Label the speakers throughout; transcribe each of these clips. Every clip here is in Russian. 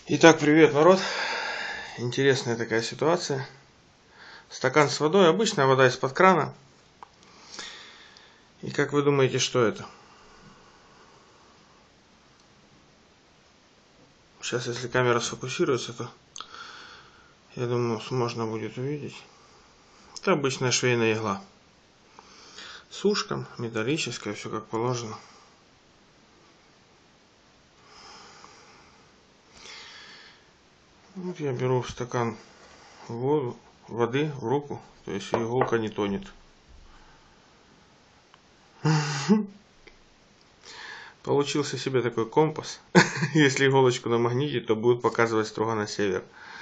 Speaker 1: Итак, привет, народ. Интересная такая ситуация. Стакан с водой, обычная вода из-под крана. И как вы думаете, что это? Сейчас, если камера сфокусируется, то я думаю, можно будет увидеть. Это обычная швейная игла. С ушком, металлическая, все как положено. Вот я беру в стакан воды в руку, то есть иголка не тонет. Получился себе такой компас. Если иголочку намагнитить, то будет показывать строго на север.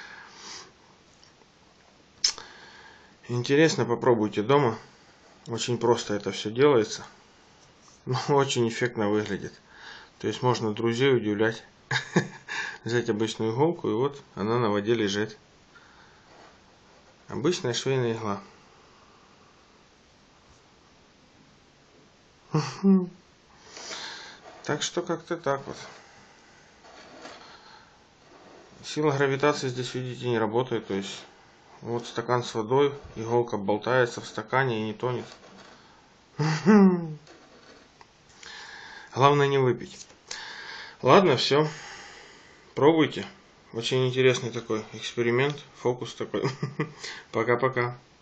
Speaker 1: Интересно, попробуйте дома. Очень просто это все делается. Но очень эффектно выглядит. То есть можно друзей удивлять. Взять обычную иголку, и вот она на воде лежит. Обычная швейная игла. Так что как-то так вот. Сила гравитации здесь, видите, не работает. То есть вот стакан с водой, иголка болтается в стакане и не тонет. Главное не выпить. Ладно, все. Пробуйте. Очень интересный такой эксперимент, фокус такой. Пока-пока.